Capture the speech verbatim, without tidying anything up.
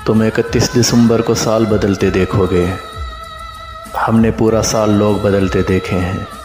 तुम इकतीस दिसंबर को साल बदलते देखोगे। हमने पूरा साल लोग बदलते देखे हैं।